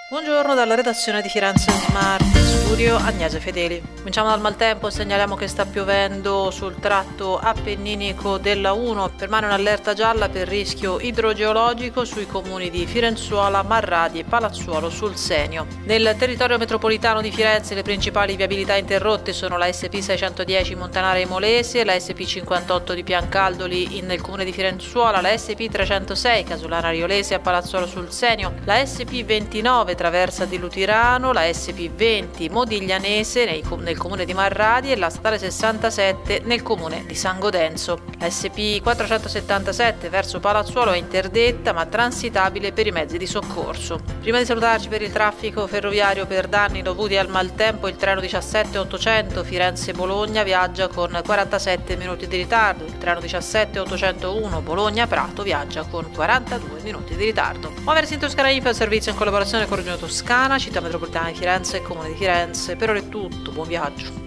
Buongiorno dalla redazione di Firenze Smart, studio Agnese Fedeli. Cominciamo dal maltempo, segnaliamo che sta piovendo sul tratto appenninico della 1, permane un'allerta gialla per rischio idrogeologico sui comuni di Firenzuola, Marradi e Palazzuolo sul Senio. Nel territorio metropolitano di Firenze le principali viabilità interrotte sono la SP 610 Montanare Imolese, la SP 58 di Piancaldoli nel comune di Firenzuola, la SP 306 Casolana Riolese a Palazzuolo sul Senio, la SP 29 Traversa di Lutirano, la SP 20 Modiglianese nel comune di Marradi e la statale 67 nel comune di San Godenzo. La SP 477 verso Palazzuolo è interdetta ma transitabile per i mezzi di soccorso. Prima di salutarci, per il traffico ferroviario per danni dovuti al maltempo, il treno 17800 Firenze-Bologna viaggia con 47 minuti di ritardo, il treno 17801 Bologna-Prato viaggia con 42 minuti di ritardo. Muoversi in Toscana Info è un servizio in collaborazione con Regione Toscana, Città Metropolitana di Firenze e Comune di Firenze. Per ora è tutto, buon viaggio.